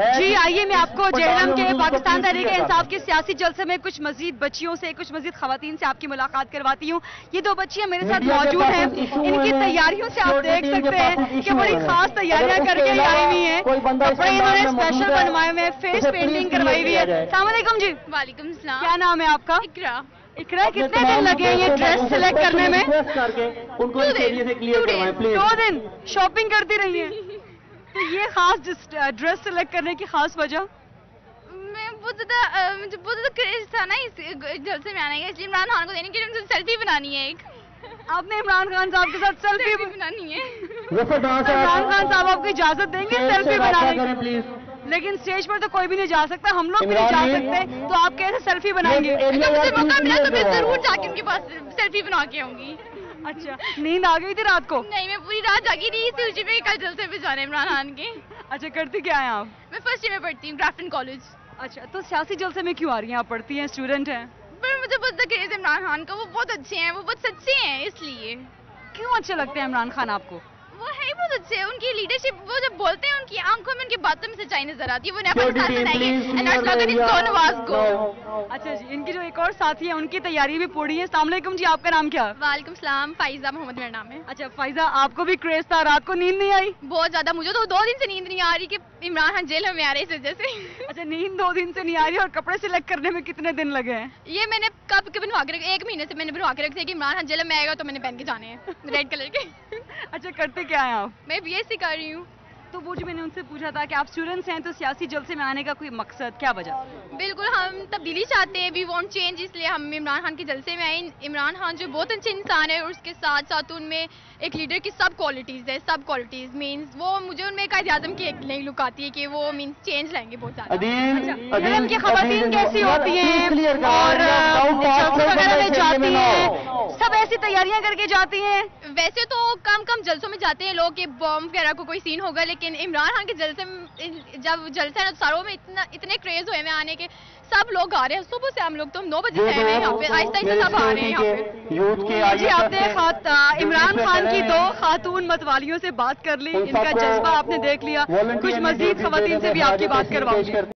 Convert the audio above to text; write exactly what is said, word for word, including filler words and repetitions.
جی آئیے میں آپ کو جہلم کے پاکستان تحریک انصاف کے سیاسی جلسے میں کچھ مزید بچیوں سے کچھ مزید خواتین سے آپ کی ملاقات کرواتی ہوں. یہ دو بچیاں میرے ساتھ موجود ہیں. ان کی تیاریوں سے آپ دیکھ سکتے ہیں کہ بڑی خاص تیاریاں کر کے آئی ہوئی ہیں. کپڑے انہوں نے اسپیشل بنوائے ہوئے ہیں, فیس پینٹنگ کروائی ہوئی ہے. السلام علیکم جی. وعلیکم السلام. کیا نام ہے آپ کا؟ اقرا. اقرا, کتنے دن لگے ہیں یہ ڈریس سلیکٹ کرنے میں؟ دو دن شاپنگ کرتی رہی ہیں. تو یہ خاص ڈریس سلیکٹ کرنے کی خاص وجہ؟ میں بہت زیادہ مجھے بہت زیادہ کریز تھا نا اس جلسے میں آنے کا, اس لیے عمران خان کو دینے کے لیے مجھے سیلفی بنانی ہے. ایک آپ نے عمران خان صاحب کے ساتھ سیلفی بنانی ہے. عمران خان صاحب آپ کو اجازت دیں گے سیلفی بنانے کی؟ لیکن اسٹیج پر تو کوئی بھی نہیں جا سکتا, ہم لوگ بھی نہیں جا سکتے, تو آپ کیسے سیلفی بنائیں گے؟ اگر مجھے موقع ملا تو میں ضرور جا کے ان کے پاس سیلفی بنا کے آؤں گی. اچھا, نیند آ گئی تھی رات کو؟ نہیں, میں پوری رات جاگی رہی اسی سوچی میں کل جلسے پہ جانا ہے عمران خان کے. اچھا, کرتی کیا ہیں آپ؟ میں فرسٹ ایئر میں پڑھتی ہوں گرافٹن کالج. اچھا, تو سیاسی جلسے میں کیوں آ رہی ہیں؟ آپ پڑھتی ہیں, اسٹوڈنٹ ہیں؟ پر مجھے بہت زیادہ کریز ہے عمران خان کا, وہ بہت اچھے ہیں, وہ بہت سچے ہیں, اس لیے. کیوں اچھے لگتے ہیں عمران خان آپ کو؟ وہ ہے ہی بہت اچھے, ان کی لیڈرشپ, وہ جب بولتے ہیں ان کی آنکھوں میں ان کی باتوں میں سچائی نظر آتی ہے. وہ نے پاکستان بنائی ہے. اچھا جی, ان کی جو ایک اور ساتھی ہیں ان کی تیاری بھی پوری ہے. السلام علیکم جی, آپ کا نام کیا؟ وعلیکم السلام, فائزہ محمد میرا نام ہے. اچھا فائزہ, آپ کو بھی کریز تھا, رات کو نیند نہیں آئی؟ بہت زیادہ, مجھے تو دو دن سے نیند نہیں آ رہی کہ عمران خان جیل میں آ رہے اس وجہ سے. اچھا, نیند دو دن سے نہیں آ رہی, اور کپڑے سلیکٹ کرنے میں کتنے دن لگے ہیں؟ یہ میں نے کب کے بنوا کے رکھے, ایک مہینے سے میں نے بنوا کے رکھے کہ عمران خان جیل میں آئے گا تو میں نے پہن کے جانے ہیں ریڈ کلر کے. اچھا, کرتے کیا ہیں آپ؟ میں بی ایس سی کر رہی ہوں. تو وہ جو میں نے ان سے پوچھا تھا کہ آپ اسٹوڈنٹس ہیں, تو سیاسی جلسے میں آنے کا کوئی مقصد, کیا وجہ؟ بالکل, ہم تبدیلی چاہتے ہیں, وی وانٹ چینج, اس لیے ہم عمران خان کے جلسے میں آئے. عمران خان جو بہت اچھے انسان ہے, اور اس کے ساتھ ساتھ ان میں ایک لیڈر کی سب کوالٹیز ہے. سب کوالٹیز مینس وہ مجھے ان میں قائد اعظم کی ایک نئی لک آتی ہے کہ وہ مینس چینج لائیں گے بہت زیادہ. جہلم کی خواتین کیسی ہوتی ہیں اور جلسوں وغیرہ میں جاتی ہیں, سب ایسی تیاریاں کر کے جاتی ہیں؟ ویسے تو کم کم جلسوں میں جاتے ہیں لوگ کہ بم وغیرہ کو کوئی سین ہوگا, لیکن عمران خان کے جلسے میں جب جلسے ہیں تو ساروں میں اتنا اتنے کریز ہوئے ہیں آنے کے, سب لوگ آ رہے ہیں. صبح سے ہم لوگ تو ہم نو بجے سے آئے ہیں یہاں پہ, آہستہ آہستہ سب آ رہے ہیں یہاں پہ. جی, آپ نے عمران خان کی دو خاتون متوالیوں سے بات کر لی, ان کا جذبہ آپ نے دیکھ لیا. کچھ مزید خواتین سے بھی آپ کی بات کرواؤں گی.